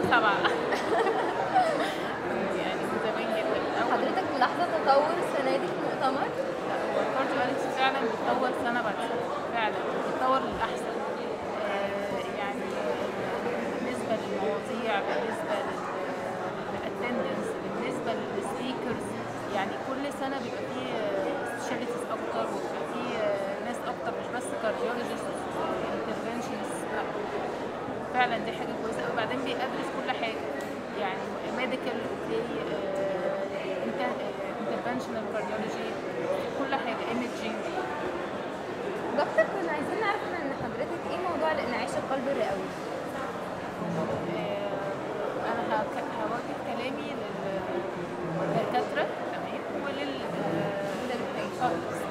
7 يعني من زمان جدا. حضرتك ملاحظه تطور السنه دي في المؤتمر؟ لا، هو الكارديولوجي فعلا بيتطور سنه بعد سنه، فعلا بيتطور للاحسن. يعني بالنسبه للمواضيع، بالنسبه للاتندنس، بالنسبه للسبيكرز، يعني كل سنه بيبقى فيه سبيشاليتيز اكتر، وبيبقى فيه ناس اكتر، مش بس كارديولوجيست انترفنشنست. فعلا دي حاجه كويسه قوي. بعدين بيدرس كل حاجه، يعني ميديكال، اوكي، انترفنشنال كارديولوجي، كل حاجه، ايمجينج. دكتور، كنا عايزين نعرف من حضرتك ايه موضوع الانعاش القلبي الرئوي؟ انا هوجه كلامي للدكاتره، تمام، وللبيشنتس.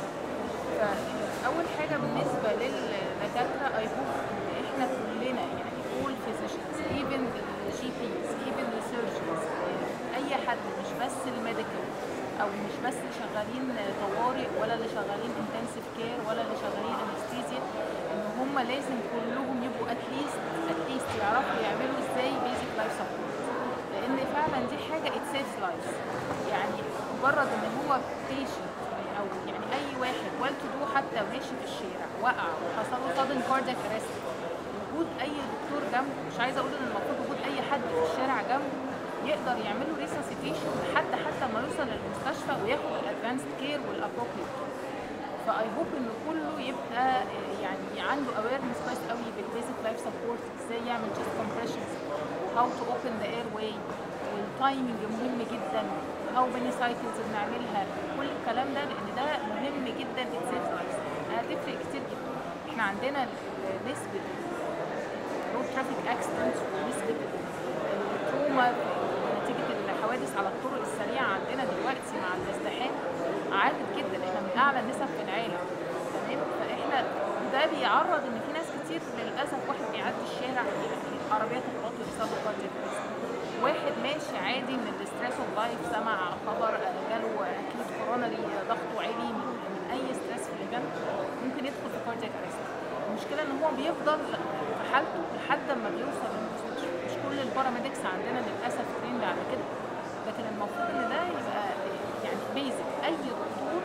فاول حاجه بالنسبه للدكاتره، اي هوب ان احنا كلنا، يعني all physicians, even GPs, even the surgeons، اي حد، مش بس الميديكال، او مش بس اللي شغالين طوارئ، ولا اللي شغالين انتنسيف كير، ولا اللي شغالين انستيزيا، ان هم لازم كلهم يبقوا اتليست يعرفوا يعملوا ازاي بيزك لايف سبورت، لان فعلا دي حاجه it saves lives. يعني مجرد ان هو بيشنت، او يعني اي واحد ويل تو دو حتى ماشي في الشارع وقع وحصل له sudden cardiac arrest، وجود اي دكتور جنبه، مش عايزه اقول ان المفروض وجود اي حد في الشارع جنبه يقدر يعمل له ريساسيتيشن لحد حتى ما يوصل للمستشفى وياخد الادفانسد كير والابروبريت. فاي هوب ان كله يبقى يعني عنده اويرنس كويس قوي بالبيزك لايف سبورت، ازاي يعمل جست كومبريشنز، وهاو تو اوبن ذا اير واي، والتايمنج مهم جدا، هاو ماني سايكلز بنعملها، كل الكلام ده، لان ده مهم جدا. هتفرق كتير جدا. احنا عندنا نسبه رود ترافيك اكسيدنتس ونسبه التروما نتيجه الحوادث على الطرق السريعه عندنا دلوقتي مع الازدحام عالي جدا، احنا من اعلى النسب في العالم، تمام. فاحنا ده بيعرض ان في ناس كتير للاسف، واحد بيعدي الشارع عربيات تخبط ويحصل له كاردياك ارست، واحد ماشي عادي من الاستريس اوف لايف، سمع خبر جاله اكيوت كورونري، ضغطه عالي من اي ستريس في الايفنت، ممكن يدخل في كاردياك ارست. المشكله ان هو بيفضل في حالته لحد ما بيوصل للمستشفى. مش كل الباراميدكس عندنا للاسف ترند على كده، لكن المفروض ان ده يبقى يعني بيزك. اي دكتور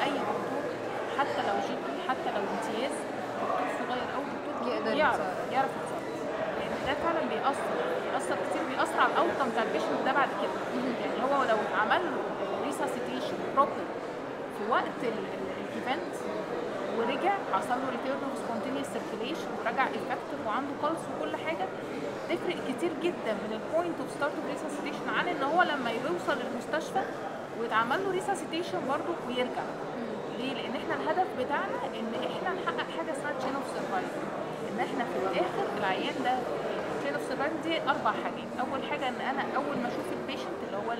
حتى لو جي بي، حتى لو امتياز، دكتور صغير او دكتور يعرف يتصرف، لان ده فعلا بيأثر كتير، بيأثر على الاوتكم بتاع البيشنت ده بعد كده. يعني هو لو اتعمل له ريساسيتيشن بروبر في وقت الايفنت ورجع، حصل له ريتيرن اوف سبونتينيوس سيركيليشن، ورجع افكتيف وعنده بلس وكل حاجه، تفرق كتير جدا من البوينت اوف ستارت اوف ريساسيتيشن عن ان هو لما يوصل المستشفى ويتعمل له ريساسيتيشن برضه ويرجع. ليه؟ لان احنا الهدف بتاعنا ان احنا نحقق حاجه اسمها تشين اوف سرفايفل، ان احنا في الاخر العيان ده تشين اوف سرفايفل دي 4 حاجات. اول حاجه ان انا اول ما اشوف البيشنت اللي هو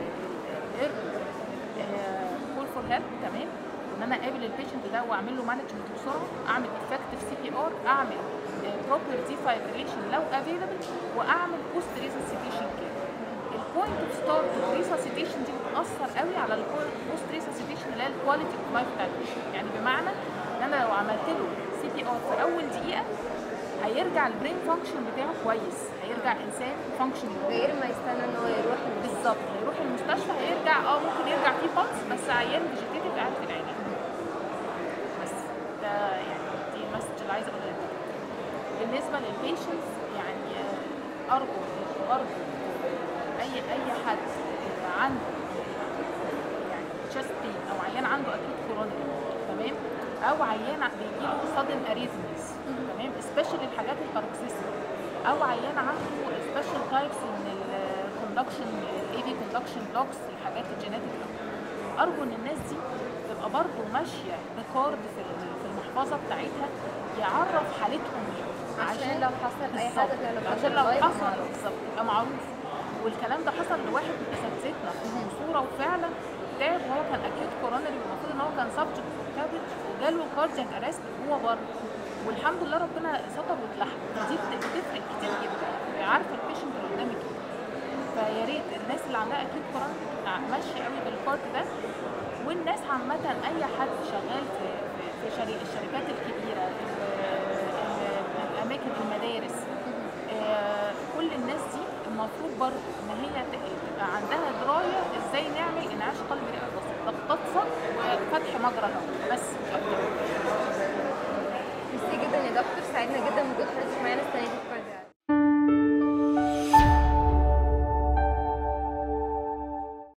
كول فور هيلب، تمام، ان انا اقابل البيشنت ده واعمل له مانجمنت بسرعه، اعمل افكتيف سي بي ار، اعمل بروبر ديفايبريشن لو افيلبل، واعمل بوست ريساسيتيشن كير. البوينت اوف ستارت ريساسيتيشن دي بتاثر قوي على البوست ريساسيتيشن اللي هي الكواليتي اوف لايف بتاع البيشنت. يعني بمعنى ان انا لو عملت له سي بي ار في اول دقيقه، هيرجع البرين فانكشن بتاعه كويس، هيرجع انسان فانكشن غير ما يستنى ان هو يروح بالظبط. هيروح المستشفى، هيرجع ممكن يرجع فيه بلس، بس عيان فيجيتيتيف قاعد في العياده. بس ده يعني دي المسج اللي عايزه اقولها لك. بالنسبه للبيشنتس، يعني ارجو اي حد عنده يعني تشست بين، او عيان عنده اكيد كورونري، تمام، او عيان بيجيله صدم اريثميز، تمام، سبيشال الحاجات الباروكسيستيك، او عيان عنده سبيشال تايبس من الكوندكشن، الاي في كوندكشن بلوكس، الحاجات الجينيتيك. ارجو ان الناس دي تبقى برضه ماشيه بكارد في المحفظه بتاعتها يعرف حالتهم ايه، عشان لو حصل اي حاجه، عشان لو حصل بالظبط يبقى معروف. والكلام ده حصل لواحد من اساتذتنا في المنصوره، وفعلا تعب وهو كان اكيد كورونري، والمفروض ان هو كان سبجكت كابج، وجاله كاردياك ارست وهو بره، والحمد لله ربنا ستر واتلحق. دي بتفرق كتير جدا، عارفه البيشنت اللي قدامك ايه. فيا ريت الناس اللي عندها اكيد كورونري ماشيه قوي بالكارد ده، والناس عامه اي حد شغال في الشركات الكبيره، الاماكن، المدارس، كل الناس دي المفروض برضه ان هي تبقى عندها درايه ازاي نعمل انعاش قلبي رئوي بسيط، ضغطات صدر وفتح مجرى هواء.